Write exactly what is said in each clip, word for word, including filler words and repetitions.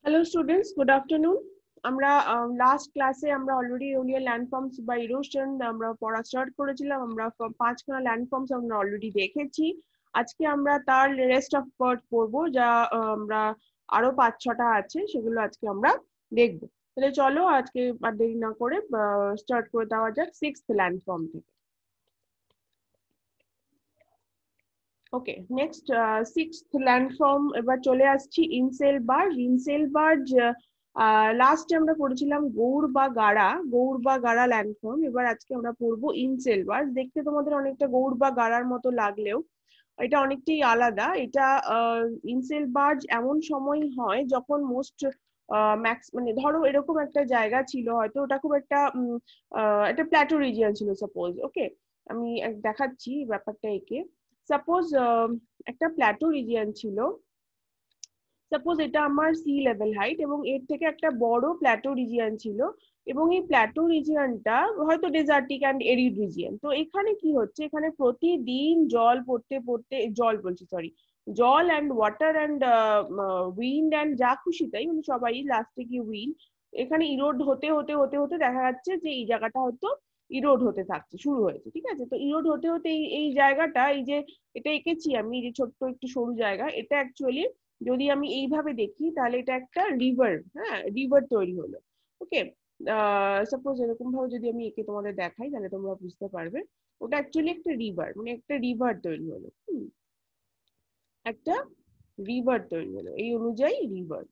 Hello students, good afternoon. আমরা last ক্লাসে আমরা অলরেডি এওলিয়ান ল্যান্ডফর্মস বা ইরোশন আমরা পড়া স্টার্ট করেছিলাম। আমরা পাঁচখানা ল্যান্ডফর্মস আমরা অলরেডি দেখেছি। আজকে আমরা তার রেস্ট অফ পার্ট পড়বো, যা আমরা আরো পাঁচ ছটা আছে, সেগুলো আজকে আমরা দেখবো। তাহলে চলো আজকে আর দেরি না করে স্টার্ট করে দেওয়া যাক সিক্সথ ল্যান্ডফর্ম থেকে। ওকে, নেক্সট সিক্সথ ল্যান্ডফর্ম এবার চলে আসছি ইনসেল বার্জ। ইনসেল বার্জ লাস্টে আমরা পড়েছিলাম গৌড় বা গাড়া, গৌড় বা গাড়া ল্যান্ডফর্ম। এবার আজকে আমরা পড়বো ইনসেল বার্জ। দেখতে তোমাদের অনেকটা গৌড় বা গাড়ার মতো লাগলেও এটা অনেকটাই আলাদা। এটা ইনসেল বার্জ এমন সময় হয় যখন মোস্ট ম্যাক্স মানে ধরো এরকম একটা জায়গা ছিল, হয়তো ওটা খুব একটা একটা প্ল্যাটো রিজিয়ন ছিল সাপোজ। ওকে, আমি দেখাচ্ছি ব্যাপারটা একে। সাপোজ একটা প্ল্যাটো রিজিয়ন ছিল, সাপোজ এটা আমার সি লেভেল হাইট, এবং এর থেকে একটা বড় প্ল্যাটো রিজিয়ন ছিল, এবং এই প্ল্যাটো রিজিয়নটা হয়তো ডেজার্টিক অ্যান্ড এরিড রিজিয়ন। তো এখানে কি হচ্ছে, এখানে প্রতিদিন জল পড়তে পড়তে, জল বলছি সরি জল and water and wind and যা খুশি তাই, মানে সবাই লাস্টে কি উইন্ড, এখানে ইরোড হতে হতে হতে হতে দেখা যাচ্ছে যে এই জায়গাটা হয়তো ইরোড হতে থাকছে, শুরু হয়েছে। ঠিক আছে, তো ইরোড হতে হতে এই এই জায়গাটা, এই যে এটা এঁকেছি আমি, যে ছোট্ট একটু সরু জায়গা, এটা অ্যাকচুয়ালি যদি আমি এইভাবে দেখি তাহলে এটা একটা রিভার, হ্যাঁ রিভার তৈরি হলো। ওকে, সাপোজ এরকম ভাবে যদি আমি একে তোমাদের দেখাই তাহলে তোমরা বুঝতে পারবে ওটা অ্যাকচুয়ালি একটা রিভার, মানে একটা রিভার তৈরি হলো। হুম, একটা রিভার তৈরি হলো, এই অনুযায়ী রিভার,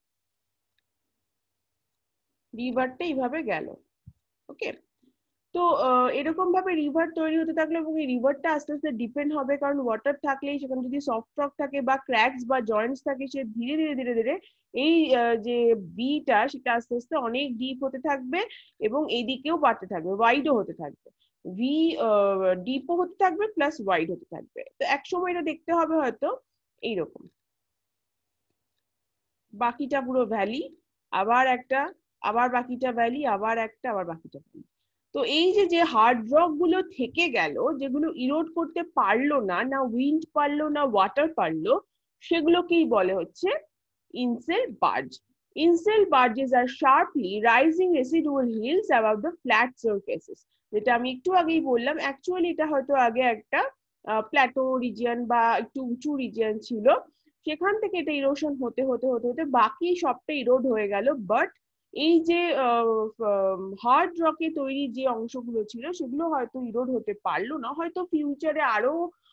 রিভারটা এইভাবে গেল। ওকে, তো এরকম ভাবে রিভার তৈরি হতে থাকলো, এবং এই রিভারটা আস্তে আস্তে ডিপেন্ড হবে, কারণ ওয়াটার থাকলেই সেখানে যদি সফট রক থাকে বা ক্র্যাকস বা জয়েন্টস থাকে, সে ধীরে ধীরে ধীরে ধীরে এই যে বিটা সেটা আস্তে আস্তে অনেক ডিপ হতে থাকবে, এবং এইদিকেও বাড়তে থাকবে, ওয়াইডও হতে থাকবে। ভি ডিপও হতে থাকবে প্লাস ওয়াইড হতে থাকবে। তো এক সময় এটা দেখতে হবে হয়তো এইরকম, বাকিটা পুরো ভ্যালি, আবার একটা, আবার বাকিটা ভ্যালি, আবার একটা, আবার বাকিটা ভ্যালি। তো এই যে যে হার্ড রক গুলো থেকে গেল, যেগুলো ইরোড করতে পারলো না, না উইন্ড পারলো না ওয়াটার পারলো, সেগুলোকেই বলে হচ্ছে ইনসেল বার্জ। ইনসেল বার্জেস আর sharply rising residual hills about the flat surfaces. যেটা আমি একটু আগেই বললাম, অ্যাকচুয়ালি এটা হয়তো আগে একটা প্ল্যাটো রিজিয়ন বা একটু উঁচু রিজিয়ন ছিল, সেখান থেকে এটা ইরোশন হতে হতে হতে হতে বাকি সবটা ইরোড হয়ে গেল। বাট এই যে হার্ড রকে তৈরি যে অংশগুলো ছিল সেগুলো হয়তো ইরোড হতে পারলো না, হয়তো ফিউচারে আরো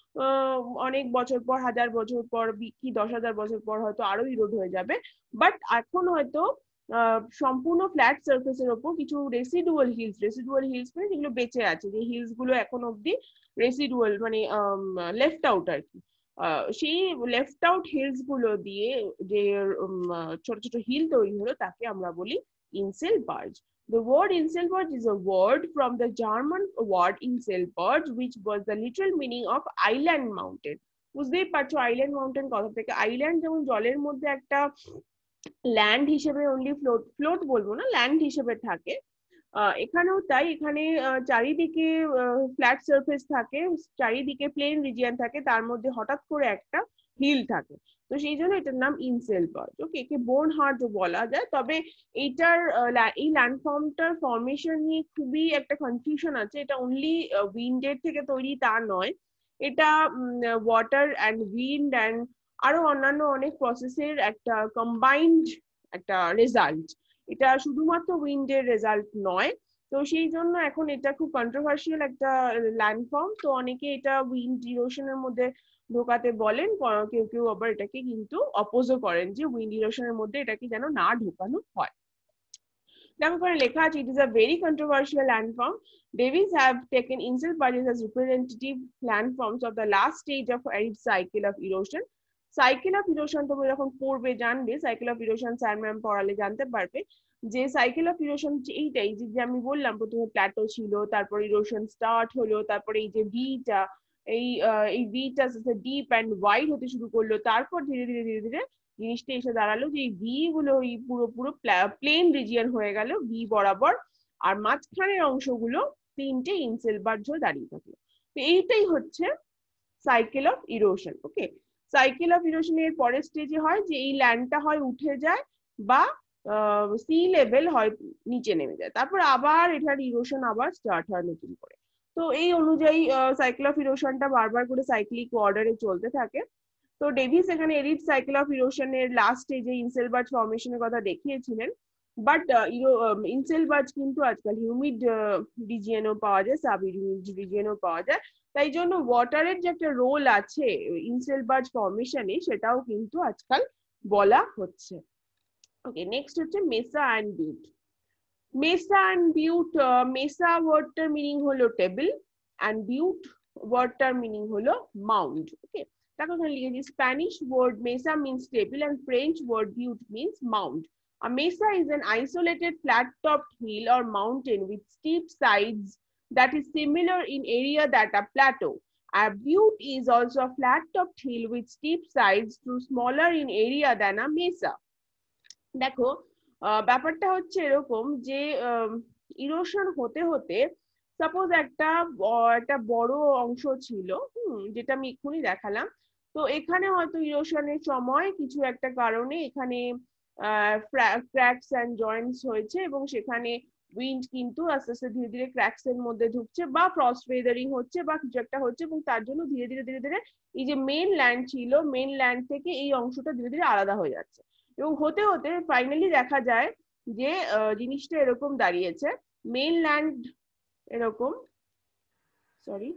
অনেক বছর পর, হাজার বছর পর কি দশ হাজার বছর পর হয়তো আরো ইরোড হয়ে যাবে। বাট এখন হয়তো সম্পূর্ণ ফ্ল্যাট সার্ফেসের ওপর কিছু রেসিডুয়াল হিলস, রেসিডুয়াল হিলস মানে যেগুলো বেঁচে আছে, যে হিলস গুলো এখন অব্দি রেসিডুয়াল মানে লেফট আউট আর কি, সেই লেফট আউট হিলস গুলো দিয়ে যে ছোট ছোট হিল তৈরি হলো তাকে আমরা বলি inselberg. The word Inselberg is a word from the German word Inselberg, which was the literal meaning of island mountain. বুঝতেই পারছো আইল্যান্ড মাউন্টেন কথা থেকে, আইল্যান্ড যেমন জলের মধ্যে একটা ল্যান্ড হিসেবে অনলি ফ্লোট, ফ্লোট বলবো না, ল্যান্ড হিসেবে থাকে, এখানেও তাই। এখানে চারিদিকে ফ্ল্যাট সারফেস থাকে, চারিদিকে প্লেন রিজিয়ন থাকে, তার মধ্যে হঠাৎ করে একটা হিল থাকে, তো সেই জন্য এটার নাম ইনসেলবার্গ। ওকে, একে বোন হার্ট বলা যায়। তবে এইটার এই ল্যান্ডফর্মটার ফর্মেশন নিয়ে খুবই একটা কনফিউশন আছে। এটা অনলি উইন্ডের থেকে তৈরি তা নয়, এটা ওয়াটার অ্যান্ড উইন্ড অ্যান্ড আরো অন্যান্য অনেক প্রসেসের একটা কম্বাইন্ড একটা রেজাল্ট। এটা শুধুমাত্র উইন্ডের রেজাল্ট নয়। তো সেই জন্য এখন এটা খুব কন্ট্রোভার্সিয়াল একটা ল্যান্ডফর্ম, তো অনেকে এটা উইন্ড ইরোশনের মধ্যে ঢোকাতে বলেন, কেউ কেউ আবার এটাকে কিন্তু অপোজও করেন, যে উইন্ড ইরোশনের মধ্যে এটাকে যেন না ঢোকানো হয়। দেখো করে লেখা আছে, it is a very controversial landform. Davies have taken Insel Barges as representative landforms of the last stage of arid cycle of erosion. Cycle of erosion তোমরা যখন পড়বে জানবে, cycle of erosion sir ma'am পড়ালে জানতে পারবে যে cycle of erosion এইটাই, যে আমি বললাম প্রথমে প্ল্যাটো ছিল, তারপর ইরোশন স্টার্ট হলো, তারপরে এই যে ভিটা, এই এই ভিটা ডিপ অ্যান্ড ওয়াইড হতে শুরু করলো, তারপর ধীরে ধীরে ধীরে ধীরে জিনিসটা এসে দাঁড়ালো যে ভি গুলো ওই পুরো পুরো প্লেন রিজিয়ন হয়ে গেল ভি বরাবর, আর মাঝখানের অংশগুলো তিনটে ইনসেলবার্জ হয়ে দাঁড়িয়ে থাকলো। তো এইটাই হচ্ছে cycle of erosion. Okay, cycle of erosion এর পরের স্টেজে হয় যে এই ল্যান্ডটা হয় উঠে যায় বা সি লেভেল হয় নিচে নেমে যায়, তারপর আবার এটার ইরোশন আবার স্টার্ট হয় নতুন করে। তো এই অনুযায়ী সাইকেল অফ ইরোশনটা বারবার করে সাইক্লিক অর্ডারে চলতে থাকে। তো ডেভিস এখানে এরিড সাইকেল অফ ইরোশনের লাস্ট স্টেজে ইনসেলবার্জ ফর্মেশনের কথা দেখিয়েছিলেন, বাট ইনসেলবার্জ কিন্তু আজকাল হিউমিড রিজিয়নও পাওয়া যায়, সাব হিউমিড রিজিয়নও পাওয়া যায়, তাই জন্য ওয়াটারের যে একটা রোল আছে ইনসেলবার্জ ফর্মেশনে সেটাও কিন্তু আজকাল বলা হচ্ছে। ওকে, নেক্সট হচ্ছে mesa and butte. Mesa and butte, mesa ওয়ার্ডটার মিনিং হলো টেবিল অ্যান্ড বিউট ওয়ার্ডটার মিনিং হলো মাউন্ড। ওকে, দেখো এখানে লিখেছি Spanish word mesa means table and French word butte means mound. A mesa is an isolated flat-topped hill or mountain with steep sides that is similar in area that a plateau. A butte is also a flat-topped hill with steep sides though smaller in area than a mesa. দেখো ব্যাপারটা হচ্ছে এরকম যে erosion হতে হতে suppose একটা একটা বড় অংশ ছিল, হুম, যেটা আমি এক্ষুনি দেখালাম, তো এখানে হয়তো ইরোশনের সময় কিছু একটা কারণে এখানে ক্র্যাকস এন্ড জয়েন্টস হয়েছে এবং সেখানে উইন্ড কিন্তু আস্তে আস্তে ধীরে ধীরে ক্র্যাকস এর মধ্যে ঢুকছে বা ফ্রস্ট ওয়েদারিং হচ্ছে বা কিছু একটা হচ্ছে, এবং তার জন্য ধীরে ধীরে ধীরে ধীরে এই যে মেইন ল্যান্ড ছিল মেইন ল্যান্ড থেকে এই অংশটা ধীরে ধীরে আলাদা হয়ে যাচ্ছে, এবং হতে হতে ফাইনালি দেখা যায় যে জিনিসটা এরকম দাঁড়িয়েছে, মেইন ল্যান্ড এরকম, সরি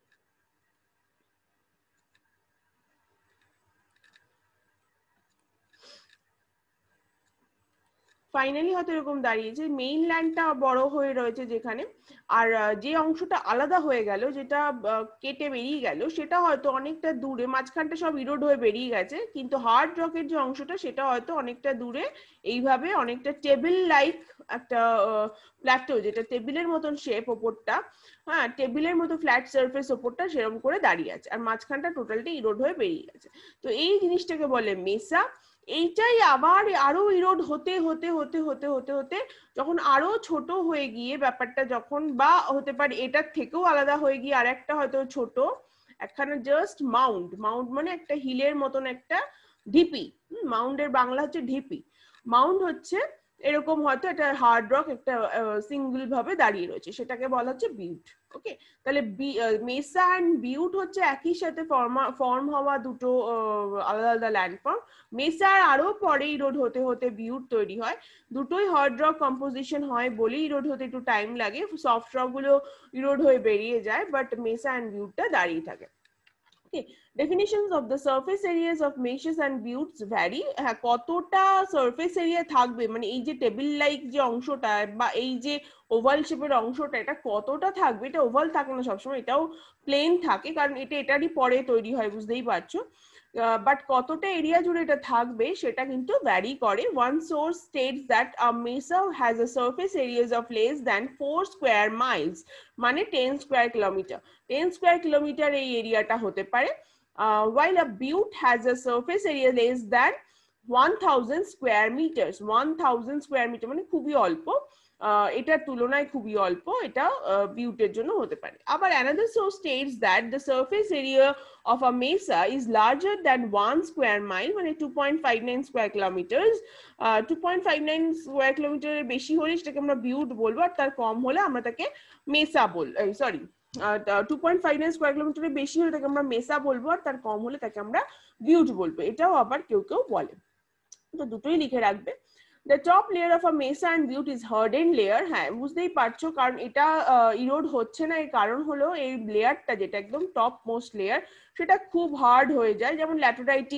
ফাইনালি হয়তো এরকম দাঁড়িয়েছে, মেইন ল্যান্ডটা বড় হয়ে রয়েছে যেখানে, আর যে অংশটা আলাদা হয়ে গেল, যেটা কেটে বেরিয়ে গেল, সেটা হয়তো অনেকটা দূরে, মাঝখানটা সব ইরোড হয়ে বেরিয়ে গেছে, কিন্তু হার্ড রকের যে অংশটা সেটা হয়তো অনেকটা দূরে এইভাবে অনেকটা টেবিল লাইক একটা প্ল্যাটো, যেটা টেবিলের মতন শেপ ওপরটা, হ্যাঁ টেবিলের মতো ফ্ল্যাট সারফেস ওপরটা সেরকম করে দাঁড়িয়ে আছে, আর মাঝখানটা টোটালটা ইরোড হয়ে বেরিয়ে গেছে। তো এই জিনিসটাকে বলে মেসা। এইটাই আবার আরো ইরোড হতে হতে হতে হতে হতে হতে যখন আরো ছোট হয়ে গিয়ে ব্যাপারটা যখন, বা হতে পারে এটার থেকেও আলাদা হয়ে গিয়ে আর একটা হয়তো ছোট একখানা জাস্ট মাউন্ট, মাউন্ট মানে একটা হিলের মতন একটা ঢিপি, মাউন্টের বাংলা হচ্ছে ঢিপি, মাউন্ট হচ্ছে এরকম হয়তো একটা হার্ড রক একটা সিঙ্গেল ভাবে দাঁড়িয়ে রয়েছে, সেটাকে বলা হচ্ছে বিউট। ওকে, তাহলে মেসা এন্ড বিউট হচ্ছে একই সাথে ফর্ম হওয়া দুটো আলাদা আলাদা ল্যান্ডফর্ম। মেসার আরো পরে ইরোড হতে হতে বিউট তৈরি হয়, দুটোই হার্ড রক কম্পোজিশন হয় বলে ইরোড হতে একটু টাইম লাগে, সফট রক গুলো ইরোড হয়ে বেরিয়ে যায়, বাট মেসা এন্ড বিউটটা দাঁড়িয়ে থাকে। Okay, definitions of the surface areas of mesas and buttes vary. হ্যাঁ, কতটা সারফেস এরিয়া থাকবে, মানে এই যে টেবিল লাইক যে অংশটা বা এই যে ওভাল শেপের অংশটা, এটা কতটা থাকবে, এটা ওভাল থাকে না সবসময়, এটাও প্লেন থাকে, কারণ এটা এটারই পরে তৈরি হয়, বুঝতেই পারছো, বাট কতটা এরিয়া জুড়ে এটা থাকবে সেটা কিন্তু ভ্যারি করে। One source states that a mesa has a surface areas of less than four square miles, মানে ten square kilometer, ten square kilometer এই এরিয়াটা হতে পারে, while a butte has a surface area less than one thousand square meters, one thousand square meter মানে খুবই অল্প, এটার তুলনায় খুবই অল্প, এটা বিউটের জন্য হতে পারে। আবার another source states that the surface area of a mesa is larger than one square mile, মানে two point five nine square kilometers, two point five nine square kilometer এর বেশি হলে সেটাকে আমরা বিউট বলবো, আর তার কম হলে আমরা তাকে মেসা বল sorry two point five nine square কিলোমিটারের বেশি হলে তাকে আমরা মেসা বলবো, আর তার কম হলে তাকে আমরা বিউট বলবো, এটাও আবার কেউ কেউ বলে, তো দুটোই লিখে রাখবে। The top layer of a mesa and butte is hardened layer, হ্যাঁ বুঝতেই পারছো, কারণ এটা ইরোড হচ্ছে না, এর কারণ হলো এই লেয়ারটা যেটা একদম টপ মোস্ট লেয়ার সেটা খুব হার্ড হয়ে যায়, যেমন ল্যাটেরাইটিক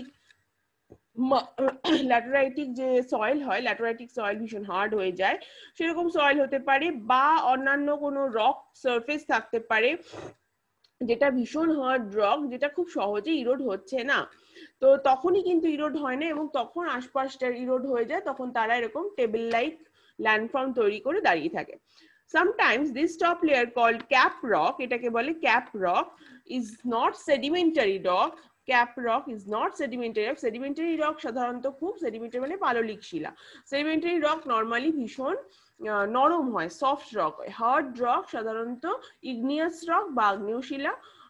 ল্যাটেরাইটিক যে সয়েল হয়, ল্যাটেরাইটিক সয়েল ভীষণ হার্ড হয়ে যায়, সেরকম সয়েল হতে পারে, বা অন্যান্য কোনো রক সারফেস থাকতে পারে যেটা ভীষণ হার্ড রক, যেটা খুব সহজে ইরোড হচ্ছে না, তো তখনই কিন্তু ইরোড হয় না, এবং তখন আশপাশটা ইরোড হয়ে যায়, তখন তারা এরকম টেবিল লাইক ল্যান্ডফর্ম তৈরি করে দাঁড়িয়ে থাকে। Sometimes this top layer called cap rock, এটাকে বলে cap rock, is not sedimentary rock. Cap rock is not sedimentary rock. Sedimentary rock সাধারণত খুব, sedimentary মানে পাললিক শিলা, sedimentary rock নরমালি ভীষণ নরম হয়, সফট রক হয়, হার্ড রক সাধারণত ইগনিয়াস রক বা আগ্নেয় শিলা,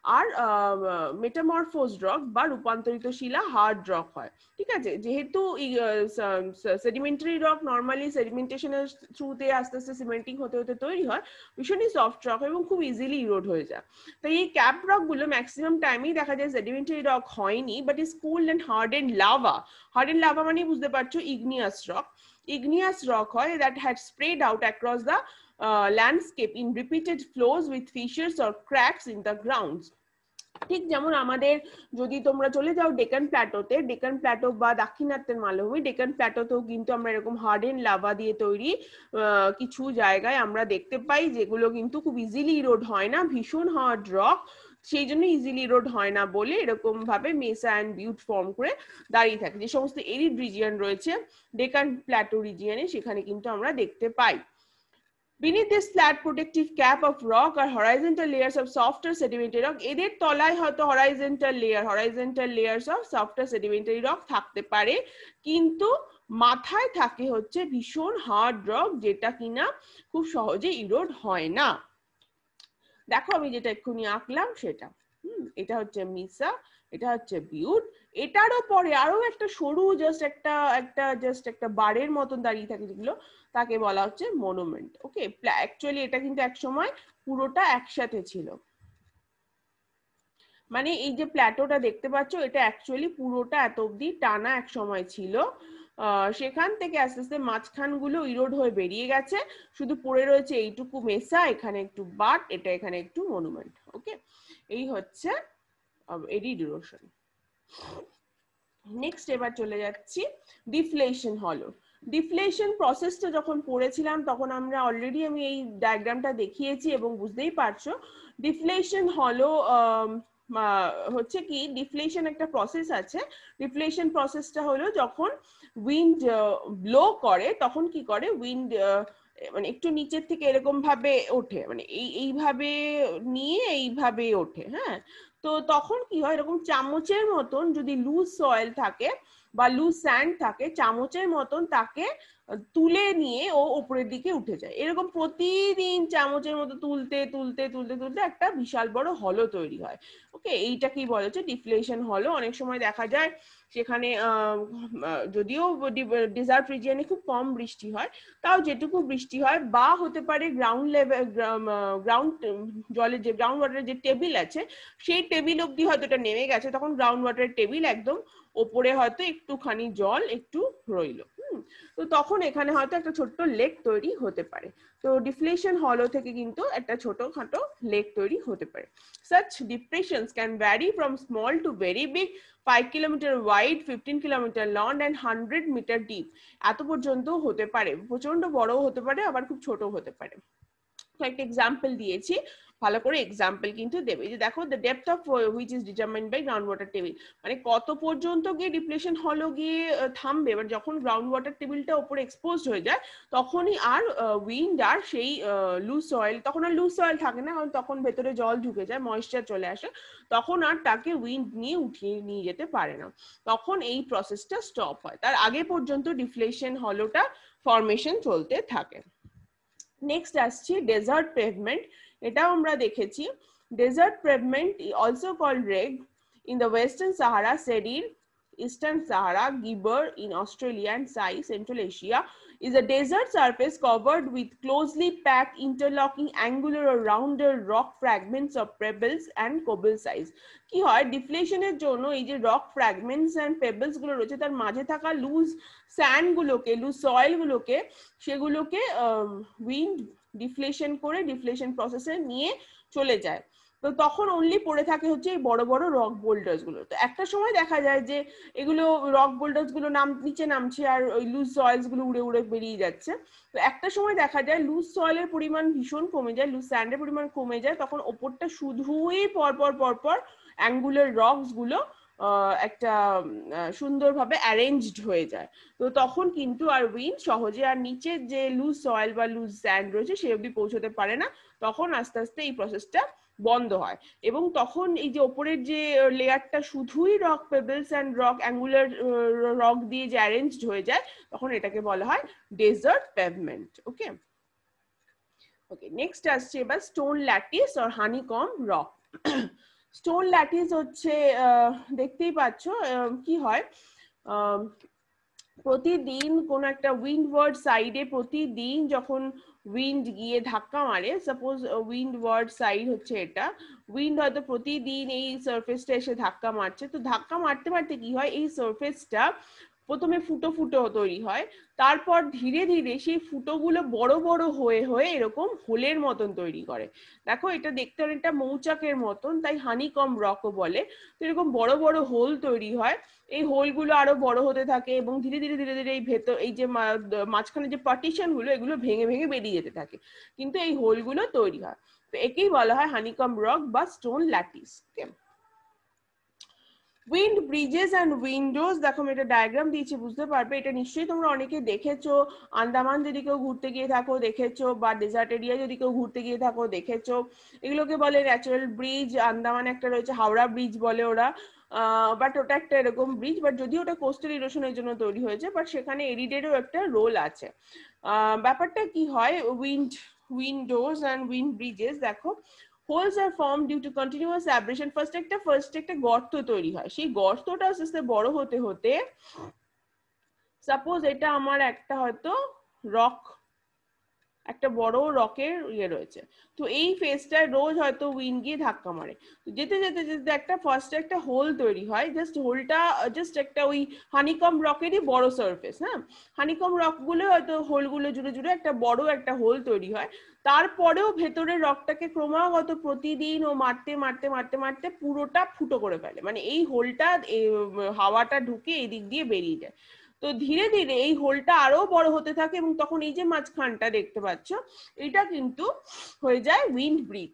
আর মেটামরফোজ রক বা রূপান্তরিত শিলা হার্ড রক হয়, ঠিক আছে। যেহেতু সেডিমেন্টারি রক নর্মালি সেডিমেন্টেশনের থ্রুতে আস্তে আস্তে সিমেন্টিং হতে হতে তৈরি হয়, ভীষণই সফট রক এবং খুব ইজিলি ইরোড হয়ে যায়। তাই এই ক্যাপ রক গুলো ম্যাক্সিমাম টাইমেই দেখা যায় সেডিমেন্টারি রক হয়নি, but is cooled and hardened lava. Hardened lava মানে বুঝতে পারছো ইগনিয়াস রক, igneous rock হয় that had spread out across the uh, landscape in repeated flows with fissures or cracks in the grounds. ঠিক যেমন আমাদের যদি তোমরা চলে যাও ডেকান প্ল্যাটোতে, ডেকান প্ল্যাটো বা দাক্ষিণাত্যের মালভূমি, ডেকান প্ল্যাটোতেও কিন্তু আমরা এরকম হার্ডেন লাভা দিয়ে তৈরি কিছু জায়গায় আমরা দেখতে পাই যেগুলো কিন্তু খুব ইজিলি ইরোড হয় না, ভীষণ হার্ড রক, সেই জন্য ইজিলি রোড হয় না বলে এরকম ভাবে মেসা অ্যান্ড বিউট ফর্ম করে দাঁড়িয়ে থাকে। যে সমস্ত এরিড রিজিয়ন রয়েছে ডেকান প্ল্যাটো রিজিয়নে সেখানে কিন্তু আমরা দেখতে পাই। Beneath this flat protective cap of rock are horizontal layers of softer sedimentary rock. এদের তলায় হয়তো horizontal layer horizontal layers of softer sedimentary rock থাকতে পারে, কিন্তু মাথায় থাকে হচ্ছে ভীষণ হার্ড রক যেটা কিনা খুব সহজে ইরোড হয় না। দেখো আমি যেটা এক্ষুনি আঁকলাম সেটা, হুম এটা হচ্ছে মিসা, এটা হচ্ছে বিউট, এটারও পরে আরো একটা সরু জাস্ট একটা একটা জাস্ট একটা বারের মতন দাঁড়িয়ে থাকে যেগুলো, তাকে বলা হচ্ছে মনুমেন্ট। ওকে, অ্যাকচুয়ালি এটা কিন্তু এক সময় পুরোটা একসাথে ছিল, মানে এই যে প্ল্যাটোটা দেখতে পাচ্ছ এটা অ্যাকচুয়ালি পুরোটা এত অব্দি টানা এক সময় ছিল, সেখান থেকে আস্তে আস্তে মাঝখান গুলো ইরোড হয়ে বেরিয়ে গেছে, শুধু পড়ে রয়েছে এইটুকু মেসা, এখানে একটু বাট, এটা এখানে একটু মনুমেন্ট। ওকে, এই হচ্ছে এরিড ইরোশন। নেক্সট এবার চলে যাচ্ছি ডিফ্লেশন হলো। ডিফ্লেশন প্রসেসটা যখন পড়েছিলাম তখন আমরা অলরেডি আমি এই ডায়াগ্রামটা দেখিয়েছি এবং বুঝতেই পারছো ডিফ্লেশন হলো হচ্ছে কি, ডিফ্লেশন একটা প্রসেস আছে। ডিফ্লেশন প্রসেসটা হলো যখন উইন্ড ব্লো করে তখন কি করে, উইন্ড মানে একটু নিচের থেকে এরকম ভাবে ওঠে, মানে এই এইভাবে নিয়ে এইভাবে ওঠে, হ্যাঁ। তো তখন কি হয়, এরকম চামচের মতন যদি লুজ সয়েল থাকে বা লুজ স্যান্ড থাকে, চামচের মতন তাকে তুলে নিয়ে ও উপরের দিকে উঠে যায়। এরকম প্রতিদিন চামচের মতো তুলতে তুলতে তুলতে তুলতে একটা বিশাল বড় হলো তৈরি হয়। ওকে, এইটাকেই বলা হচ্ছে ডিফ্লেশন হলো। অনেক সময় দেখা যায় সেখানে যদিও ডেজার্ট রিজিয়নে খুব কম বৃষ্টি হয়, তাও যেটুকু বৃষ্টি হয় বা হতে পারে গ্রাউন্ড লেভেল গ্রাউন্ড জলের যে গ্রাউন্ড ওয়াটারের যে টেবিল আছে সেই টেবিল অব্দি হয়তো এটা নেমে গেছে, তখন গ্রাউন্ড ওয়াটারের টেবিল একদম ওপরে হয়তো একটুখানি জল একটু রইলো, হুম তো তখন এখানে হয়তো একটা ছোট্ট লেক তৈরি হতে পারে। তো ডিফ্লেশন হলো থেকে কিন্তু একটা ছোটখাটো লেক তৈরি হতে পারে। Such depressions can vary from small to very big, five kilometer wide, fifteen kilometer long and one hundred meter deep. এত পর্যন্ত হতে পারে, প্রচন্ড বড়ও হতে পারে আবার খুব ছোট হতে পারে। একটা এক্সাম্পল দিয়েছি, ভালো করে এক্সাম্পল কিন্তু দেবে। যে দেখো the depth of which is determined by ground water table, মানে কত পর্যন্ত গিয়ে ডিপ্লেশন হলো গিয়ে থামবে, এবার যখন গ্রাউন্ড ওয়াটার টেবিলটা উপরে এক্সপোজড হয়ে যায় তখনই আর উইন্ড আর সেই লুজ সয়েল, তখন আর লুজ সয়েল থাকে না, কারণ তখন ভেতরে জল ঢুকে যায়, ময়েশ্চার চলে আসে, তখন আর তাকে উইন্ড নিয়ে উঠিয়ে নিয়ে যেতে পারে না, তখন এই প্রসেসটা স্টপ হয়। তার আগে পর্যন্ত ডিফ্লেশন হলোটা ফরমেশন চলতে থাকে। নেক্সট আসছি ডেজার্ট পেভমেন্ট, এটাও আমরা দেখেছি। Desert pavement also called reg in the western Sahara, serir Eastern Sahara, Gibber in Australia and Sai, Central Asia, is a desert surface covered with closely packed, interlocking, angular or rounder rock fragments of pebbles and cobble size. কি হয়, ডিফ্লেশনের জন্য এই যে rock fragments and pebbles গুলো রয়েছে তার মাঝে থাকা লুজ স্যান্ড গুলোকে, লুজ সয়েল গুলোকে, সেগুলোকে উইন্ড ডিফ্লেশন করে ডিফ্লেশন প্রসেসে নিয়ে চলে যায়। তো তখন অনলি পড়ে থাকে হচ্ছে এই বড় বড় রক বোল্ডার্স গুলো। তো একটা সময় দেখা যায় যে এগুলো রক বোল্ডার্স গুলো নাম নিচে নামছে আর ওই লুজ সয়েলস গুলো উড়ে উড়ে বেরিয়ে যাচ্ছে। তো একটা সময় দেখা যায় লুজ সয়েলের পরিমাণ ভীষণ কমে যায়, লুজ স্যান্ডের পরিমাণ কমে যায়, তখন ওপরটা শুধুই পরপর পরপর অ্যাঙ্গুলার রকস গুলো একটা সুন্দরভাবে অ্যারেঞ্জড হয়ে যায়। তো তখন কিন্তু আর উইন্ড সহজে আর নিচের যে লুজ সয়েল বা লুজ স্যান্ড রয়েছে সে অবধি পৌঁছতে পারে না, তখন আস্তে আস্তে এই প্রসেসটা বন্ধ হয় এবং তখন এই যে ওপরের যে লেয়ারটা শুধুই rock pebbles and rock angular rock দিয়ে যে অ্যারেঞ্জড হয়ে যায় তখন এটাকে বলা হয় desert pavement. Okay okay next আসছে এবার stone lattice or honeycomb rock. Stone lattice হচ্ছে দেখতেই পাচ্ছ কি হয়, প্রতিদিন কোন একটা উইন্ডওয়ার্ড সাইডে প্রতিদিন যখন উইন্ড গিয়ে ধাক্কা মারে, সাপোজ উইন্ডওয়ার্ড সাইড হচ্ছে এটা, উইন্ড হয়তো প্রতিদিন এই সারফেসটা এসে ধাক্কা মারছে, তো ধাক্কা মারতে মারতে কি হয়, এই সারফেসটা প্রথমে ফুটো ফুটো তৈরি হয়, তারপর ধীরে ধীরে সেই ফুটোগুলো বড় বড় হয়ে হয়ে এরকম হোলের মতন তৈরি করে। দেখো এটা দেখতে অনেকটা মৌচাকের মতন, তাই হানিকম রকও বলে। তো এরকম বড় বড় হোল তৈরি হয়, এই হোলগুলো আরো বড় হতে থাকে এবং ধীরে ধীরে ধীরে ধীরে এই ভেতর এই যে মাঝখানে যে পার্টিশন গুলো এগুলো ভেঙে ভেঙে বেরিয়ে যেতে থাকে, কিন্তু এই হোলগুলো তৈরি হয়। তো একেই বলা হয় হানিকম রক বা stone lattice. Wind bridges and windows, দেখো আমি এটা ডায়াগ্রাম দিয়েছি বুঝতে পারবে, এটা নিশ্চয়ই তোমরা অনেকে দেখেছো, আন্দামান যদি কেউ ঘুরতে গিয়ে থাকো দেখেছো, বা ডেজার্ট এরিয়া যদি কেউ ঘুরতে গিয়ে থাকো দেখেছো, এগুলোকে বলে ন্যাচারাল ব্রিজ। আন্দামান একটা রয়েছে হাওড়া ব্রিজ বলে ওরা, বাট ওটা একটা এরকম ব্রিজ, বাট যদি ওটা কোস্টাল ইরোশনের জন্য তৈরি হয়েছে, বাট সেখানে এরিডেরও একটা রোল আছে। ব্যাপারটা কি হয়, wind windows and wind bridges, দেখো holes are formed due to continuous abrasion, first একটা ফার্স্ট একটা গর্ত তৈরি হয়, সেই গর্তটা আস্তে আস্তে বড় হতে হতে, সাপোজ এটা আমার একটা হয়তো রক, একটা বড় রকের ইয়ে রয়েছে, তো এই ফেসটায় রোজ হয়তো উইন্ড গিয়ে ধাক্কা মারে, তো যেতে যেতে যেতে একটা ফার্স্ট একটা হোল তৈরি হয়, জাস্ট হোলটা জাস্ট একটা ওই হানিকম রকেরই বড় সারফেস, হ্যাঁ, হানিকম রক গুলো হয়তো হোলগুলো জুড়ে জুড়ে একটা বড় একটা হোল তৈরি হয়, তারপরেও ভেতরের রকটাকে ক্রমাগত প্রতিদিন ও মারতে মারতে মারতে মারতে পুরোটা ফুটো করে ফেলে, মানে এই হোলটা হাওয়াটা ঢুকে এই দিক দিয়ে বেরিয়ে যায়। তো ধীরে ধীরে এই হোলটা আরো বড় হতে থাকে এবং তখন এই যে মাঝখানটা দেখতে পাচ্ছ এটা কিন্তু হয়ে যায় উইন্ড ব্রিজ,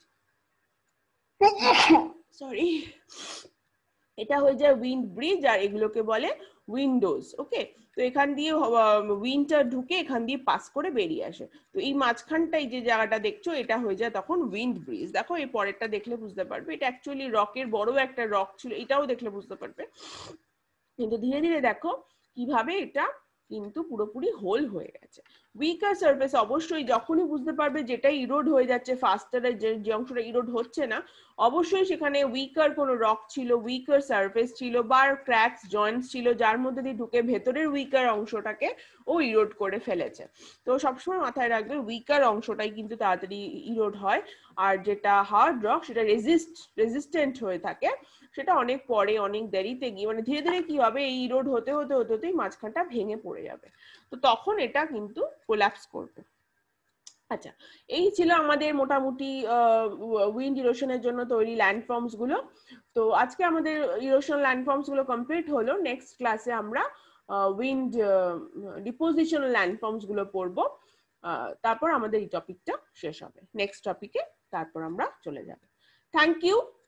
সরি, এটা হয়ে যায় উইন্ড ব্রিজ, আর এগুলোকে বলে উইন্ডোজ। ওকে, তো এখান দিয়ে উইন্ডটা ঢুকে এখান দিয়ে পাস করে বেরিয়ে আসে, তো এই মাঝখানটাই যে জায়গাটা দেখছো এটা হয়ে যায় তখন উইন্ড ব্রিজ। দেখো এই পরেরটা দেখলে বুঝতে পারবে, এটা অ্যাকচুয়ালি রকের বড় একটা রক ছিল, এটাও দেখলে বুঝতে পারবে, কিন্তু ধীরে ধীরে দেখো কিভাবে এটা কিন্তু পুরোপুরি হোল হয়ে গেছে। উইকার সারফেস, অবশ্যই যখনই বুঝতে পারবে যেটা ইরোড হয়ে যাচ্ছে ফাস্টারে, যে অংশটা ইরোড হচ্ছে না, অবশ্যই সেখানে উইকার কোনো রক ছিল, উইকার সারফেস ছিল, বা ক্র্যাকস জয়েন্টস ছিল, যার মধ্যে দিয়ে ঢুকে ভেতরের উইকার অংশটাকে ও ইরোড করে ফেলেছে। তো সবসময় মাথায় রাখবে উইকার অংশটাই কিন্তু তাড়াতাড়ি ইরোড হয়, আর যেটা হার্ড রক সেটা রেজিস্ট রেজিস্ট্যান্ট হয়ে থাকে, সেটা অনেক পরে অনেক দেরিতে গিয়ে মানে ধীরে ধীরে কি হবে, এই ইরোড হতে হতে হতে হতেই মাঝখানটা ভেঙে পড়ে যাবে, তো তখন এটা কিন্তু কোল্যাপস করবে। আচ্ছা, এই ছিল আমাদের মোটামুটি উইন্ড ইরোশনের জন্য তৈরি ল্যান্ডফর্মস গুলো। তো আজকে আমাদের ইরোশন ল্যান্ডফর্মস গুলো কমপ্লিট হলো, নেক্সট ক্লাসে আমরা উইন্ড ডিপোজিশনাল ল্যান্ডফর্মস গুলো পড়বো, তারপর আমাদের এই টপিকটা শেষ হবে, নেক্সট টপিকে তারপর আমরা চলে যাব। Thank you.